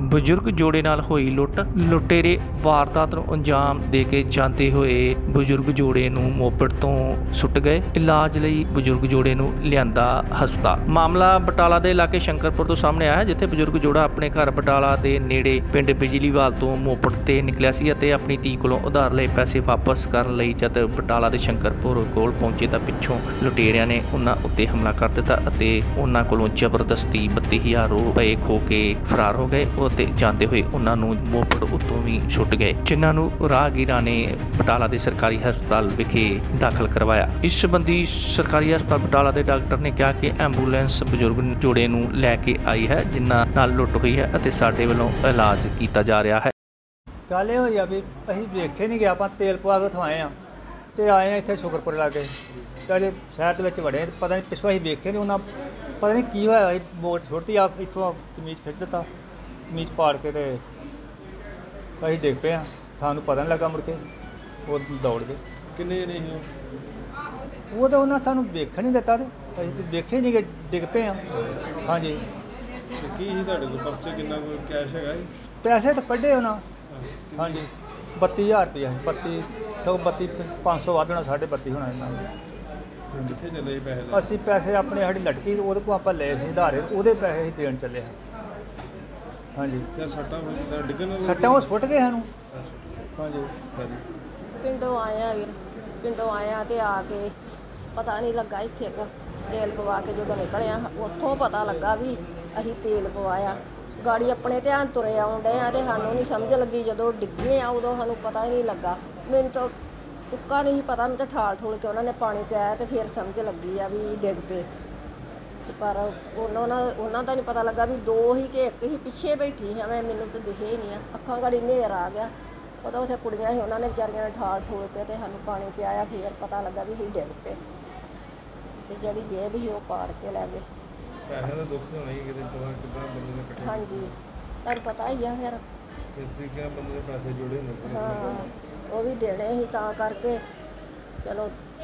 ਬਜ਼ੁਰਗ ਜੋੜੇ ਨਾਲ ਹੋਈ ਲੁੱਟ। ਲੁਟੇਰੇ ਵਾਰਦਾਤ ਨੂੰ ਅੰਜਾਮ ਦੇ ਕੇ ਜਾਂਦੇ ਹੋਏ ਬਜ਼ੁਰਗ ਜੋੜੇ ਨੂੰ ਮੋਪੜ ਤੋਂ ਸੁੱਟ ਗਏ। ਇਲਾਜ ਲਈ ਬਜ਼ੁਰਗ ਜੋੜੇ ਨੂੰ ਲਿਆਂਦਾ ਹਸਪਤਾਲ। ਮਾਮਲਾ ਬਟਾਲਾ ਦੇ ਇਲਾਕੇ ਸ਼ੰਕਰਪੁਰ ਤੋਂ ਸਾਹਮਣੇ ਆਇਆ, ਜਿੱਥੇ ਬਜ਼ੁਰਗ ਜੋੜਾ ਆਪਣੇ ਘਰ ਬਟਾਲਾ ਦੇ ਨੇੜੇ ਪਿੰਡ ਬਿਜਲੀਵਾਲ ਤੋਂ ਮੋਪੜ ਤੇ ਨਿਕਲਿਆ ਸੀ ਅਤੇ ਆਪਣੀ ਧੀ ਕੋਲੋਂ ਉਧਾਰ ਲਏ ਪੈਸੇ ਵਾਪਸ ਕਰਨ ਲਈ ਜਦ ਬਟਾਲਾ ਦੇ ਸ਼ੰਕਰਪੁਰ ਕੋਲ ਪਹੁੰਚੇ ਤਾਂ ਪਿੱਛੋਂ ਲੁਟੇਰਿਆਂ ਨੇ ਉਹਨਾਂ ਉੱਤੇ ਹਮਲਾ ਕਰ ਦਿੱਤਾ ਅਤੇ ਉਹਨਾਂ ਕੋਲੋਂ ਜ਼ਬਰਦਸਤੀ 32,000 ਰੁਪਏ ਖੋ ਕੇ ਫਰਾਰ ਹੋ ਗਏ ਅਤੇ ਜਾਂਦੇ ਹੋਏ ਉਹਨਾਂ ਨੂੰ ਮੋਪੜ ਉੱਤੋਂ ਵੀ ਛੁੱਟ ਗਏ, ਜਿਨ੍ਹਾਂ ਨੂੰ ਰਾਹਗੀਰਾਂ ਨੇ ਬਟਾਲਾ ਦੇ ਸਰਕਾਰੀ ਹਸਪਤਾਲ ਵਿਖੇ ਦਾਖਲ ਕਰਵਾਇਆ। ਇਸ ਸੰਬੰਧੀ ਸਰਕਾਰੀ ਹਸਪਤਾਲ ਬਟਾਲਾ ਦੇ ਡਾਕਟਰ ਨੇ ਕਿਹਾ ਕਿ ਐਂਬੂਲੈਂਸ ਬਜ਼ੁਰਗ ਜੋੜੇ ਨੂੰ ਲੈ ਕੇ ਆਈ ਹੈ, ਜਿਨ੍ਹਾਂ ਨਾਲ ਲੁੱਟ ਹੋਈ ਹੈ ਅਤੇ ਸਾਡੇ ਵੱਲੋਂ ਇਲਾਜ ਕੀਤਾ ਜਾ ਰਿਹਾ ਹੈ। ਗੱਲ ਇਹ ਹੋਈ ਆ ਵੀ ਅਸੀਂ ਵੇਖੇ ਨਹੀਂ ਗਿਆ, ਆਪਾਂ ਤੇਲ ਪਵਾ ਕੇ ਉੱਥੋਂ ਆਏ ਆ ਤੇ ਆਏ ਆ ਇੱਥੇ ਸ਼ੁਕਰਪੁਰ ਲਾਗੇ ਤੇ ਅਜੇ ਸ਼ਹਿਰ ਦੇ ਵਿੱਚ ਵੜੇ, ਪਤਾ ਨਹੀਂ ਪਿੱਛੋਂ ਅਸੀਂ ਵੇਖੇ ਨਹੀਂ, ਉਹਨਾਂ ਪਤਾ ਨਹੀਂ ਕੀ ਹੋਇਆ, ਬੋਟ ਛੁੱਟਦੀ ਆ ਇੱਥੋਂ ਕਮੀਜ਼ ਖਿੱਚ ਦਿੱਤਾ, ਕਮੀਜ਼ ਪਾੜ ਕੇ ਤੇ ਅਸੀਂ ਡਿੱਗ ਪਏ ਆ, ਸਾਨੂੰ ਪਤਾ ਨਹੀਂ ਲੱਗਾ, ਮੁੜ ਕੇ ਉਹ ਦੌੜ ਗਏ। ਕਿੰਨੇ ਜਣੇ ਸੀ ਉਹ ਤਾਂ ਉਹਨਾਂ ਸਾਨੂੰ ਵੇਖਣ ਨਹੀਂ ਦਿੱਤਾ ਤੇ ਅਸੀਂ ਤਾਂ ਵੇਖੇ ਨਹੀਂ ਕਿ ਡਿੱਗ ਪਏ ਆ। ਹਾਂਜੀ, ਕੀ ਸੀ ਤੁਹਾਡੇ ਕੋਲ ਪਰਸੇ, ਕਿੰਨਾ ਕੋਈ ਕੈਸ਼ ਹੈਗਾ ਜੀ? ਪੈਸੇ ਤਾਂ ਕੱਢੇ ਉਹਨਾਂ। ਹਾਂਜੀ 32,000 ਰੁਪਇਆ, 500 ਵੱਧ ਹੋਣਾ, 32.5 ਹੋਣਾ ਇਹਨਾਂ ਨੂੰ। ਕਿੱਥੇ ਚੱਲੇ ਸੀ ਪੈਸੇ? ਅਸੀਂ ਪੈਸੇ ਆਪਣੇ ਸਾਡੀ ਲਟਕੀ ਉਹਦੇ ਕੋਲ ਆਪਾਂ ਲਏ ਸੀ ਉਧਾਰੇ, ਉਹਦੇ ਪੈਸੇ ਅਸੀਂ ਦੇਣ ਚੱਲੇ ਹਾਂ। ਹਾਂਜੀ, ਤੇ ਸੱਟਾਂ ਡਿੱਗਣ ਸੱਟਾਂ ਉਹ ਸੁੱਟ ਗਏ ਸਾਨੂੰ। ਹਾਂਜੀ, ਪਿੰਡੋਂ ਆਏ ਆ ਵੀਰ, ਪਿੰਡੋਂ ਆਏ ਆ ਤੇ ਆ ਕੇ ਪਤਾ ਨਹੀਂ ਲੱਗਾ, ਇੱਥੇ ਇੱਕ ਤੇਲ ਪਵਾ ਕੇ ਜਦੋਂ ਨਿਕਲਿਆ ਉੱਥੋਂ ਪਤਾ ਲੱਗਾ ਵੀ ਅਸੀਂ ਤੇਲ ਪਵਾਇਆ। ਗਾੜੀ ਆਪਣੇ ਧਿਆਨ ਤੁਰੇ ਆਉਣ ਡਏ ਆ ਤੇ ਸਾਨੂੰ ਨਹੀਂ ਸਮਝ ਲੱਗੀ, ਜਦੋਂ ਡਿੱਗੇ ਆ ਉਦੋਂ ਸਾਨੂੰ ਪਤਾ ਹੀ ਨਹੀਂ ਲੱਗਾ। ਮੈਨੂੰ ਤਾਂ ਤੁੱਕਾ ਨਹੀਂ ਪਤਾ, ਮੈਨੂੰ ਤਾਂ ਠਾਲ ਠੂਲ ਕੇ ਉਹਨਾਂ ਨੇ ਪਾਣੀ ਪਿਆਇਆ ਤੇ ਫਿਰ ਸਮਝ ਲੱਗੀ ਆ ਵੀ ਡਿੱਗ ਪਏ। ਪਰ ਉਹਨਾਂ ਦਾ ਨਹੀਂ ਪਤਾ ਲੱਗਾ ਵੀ ਦੋ ਹੀ ਕਿ ਇੱਕ ਹੀ ਪਿੱਛੇ ਬੈਠੀ ਸੀ ਮੈਂ, ਮੈਨੂੰ ਤਾਂ ਦਿਖੇ ਹੀ ਨਹੀਂ ਆ, ਅੱਖਾਂ ਗਾੜੀ ਹਨੇਰ ਆ ਗਿਆ। ਪਤਾ ਉੱਥੇ ਕੁੜੀਆਂ ਸੀ, ਉਹਨਾਂ ਨੇ ਵਿਚਾਰੀਆਂ ਨੇ ਠਾਲ ਠੂਲ ਕੇ ਤੇ ਸਾਨੂੰ ਪਾਣੀ ਪਿਆਇਆ, ਫਿਰ ਪਤਾ ਲੱਗਾ ਵੀ ਅਸੀਂ ਡਿੱਗ ਪਏ ਤੇ ਜਿਹੜੀ ਜੇਬ ਸੀ ਉਹ ਪਾੜ ਕੇ ਲੈ ਗਏ। ਪੈਸੇ ਦਾ ਦੁੱਖ ਹੋਣਾ ਹੀ ਕਿਤੇ ਕਿੱਦਾਂ ਬੰਦੇ ਨੇ ਇਕੱਠੇ। ਹਾਂਜੀ, ਤੁਹਾਨੂੰ ਪਤਾ ਹੀ ਆ ਫਿਰ ਕਿਸ ਤਰੀਕੇ ਨਾਲ ਬੰਦੇ ਦੇ ਪੈਸੇ ਜੋੜੇ ਹੁੰਦੇ। ਹਾਂ, ਉਹ ਵੀ ਦੇਣੇ ਸੀ ਤਾਂ ਕਰਕੇ ਚਲੋ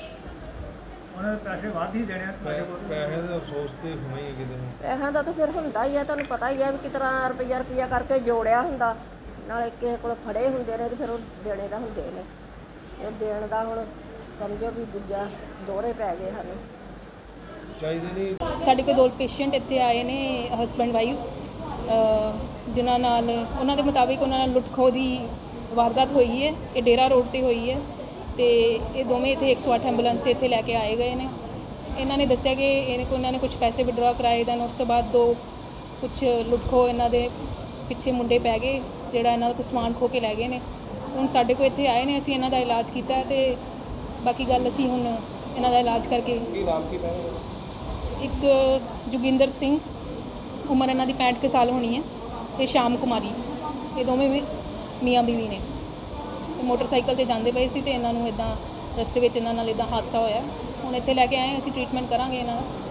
ਉਹਨਾਂ ਦੇ ਪੈਸੇ ਵੱਧ ਹੀ ਦੇਣੇ। ਪੈਸੇ ਦਾ ਅਫਸੋਸ ਤੇ ਹੋਣਾ ਹੀ ਕਿਤੇ। ਪੈਸਿਆਂ ਦਾ ਤਾਂ ਫਿਰ ਹੁੰਦਾ ਹੀ ਆ, ਤੁਹਾਨੂੰ ਪਤਾ ਹੀ ਆ ਵੀ ਕਿਸ ਤਰ੍ਹਾਂ ਰੁਪਈਆ ਕਰਕੇ ਜੋੜਿਆ ਹੁੰਦਾ, ਨਾਲੇ ਕਿਸੇ ਕੋਲ ਫੜੇ ਹੁੰਦੇ ਨੇ ਤੇ ਫਿਰ ਉਹ ਦੇਣੇ ਦਾ ਹੁੰਦੇ ਨੇ। ਉਹ ਦੇਣ ਦਾ ਹੁਣ ਸਮਝੋ ਵੀ ਦੂਜਾ ਦੋਹਰੇ ਪੈ ਗਏ ਸਾਨੂੰ। ਚਾਹੀਦੇ ਨਹੀਂ। ਸਾਡੇ ਕੋਲ 2 ਪੇਸ਼ੈਂਟ ਇੱਥੇ ਆਏ ਨੇ, ਹਸਬੈਂਡ ਵਾਈਫ, ਜਿਨ੍ਹਾਂ ਨਾਲ ਉਹਨਾਂ ਦੇ ਮੁਤਾਬਿਕ ਉਹਨਾਂ ਨਾਲ ਲੁੱਟ ਖੋਹ ਦੀ ਵਾਰਦਾਤ ਹੋਈ ਹੈ। ਇਹ ਡੇਰਾ ਰੋਡ ਤੇ ਹੋਈ ਹੈ ਤੇ ਇਹ ਦੋਵੇਂ ਇੱਥੇ 108 ਐਂਬੂਲੈਂਸ 'ਤੇ ਇੱਥੇ ਲੈ ਕੇ ਆਏ ਗਏ ਨੇ। ਇਹਨਾਂ ਨੇ ਦੱਸਿਆ ਕਿ ਇਹਨਾਂ ਨੇ ਕੁਝ ਪੈਸੇ ਵਿਡਰਾ ਕਰਾਏ, ਦੈਨ ਉਸ ਤੋਂ ਬਾਅਦ ਕੁਛ ਲੁੱਟ ਖੋਹ ਇਹਨਾਂ ਦੇ ਪਿੱਛੇ ਮੁੰਡੇ ਪੈ ਗਏ, ਜਿਹੜਾ ਇਹਨਾਂ ਦਾ ਕੁਛ ਸਮਾਨ ਖੋਹ ਕੇ ਲੈ ਗਏ ਨੇ। ਹੁਣ ਸਾਡੇ ਕੋਲ ਇੱਥੇ ਆਏ ਨੇ, ਅਸੀਂ ਇਹਨਾਂ ਦਾ ਇਲਾਜ ਕੀਤਾ ਤੇ ਬਾਕੀ ਗੱਲ ਅਸੀਂ ਹੁਣ ਇਹਨਾਂ ਦਾ ਇਲਾਜ ਕਰਕੇ। ਕੀ ਨਾਮ ਕੀ ਹੈ? ਇੱਕ ਜੋਗਿੰਦਰ ਸਿੰਘ, ਉਮਰ ਇਹਨਾਂ ਦੀ 65 ਕੁ ਸਾਲ ਹੋਣੀ ਹੈ, ਤੇ ਸ਼ਾਮ ਕੁਮਾਰੀ, ਇਹ ਦੋਵੇਂ ਮੀਆਂ ਬੀਵੀ ਨੇ। ਮੋਟਰਸਾਈਕਲ ਤੇ ਜਾਂਦੇ ਪਏ ਸੀ ਤੇ ਇਹਨਾਂ ਨੂੰ ਇੱਦਾਂ ਰਸਤੇ ਵਿੱਚ ਇਹਨਾਂ ਨਾਲ ਇੱਦਾਂ ਹਾਦਸਾ ਹੋਇਆ। ਹੁਣ ਇੱਥੇ ਲੈ ਕੇ ਆਏ, ਅਸੀਂ ਟ੍ਰੀਟਮੈਂਟ ਕਰਾਂਗੇ ਇਹਨਾਂ ਦਾ।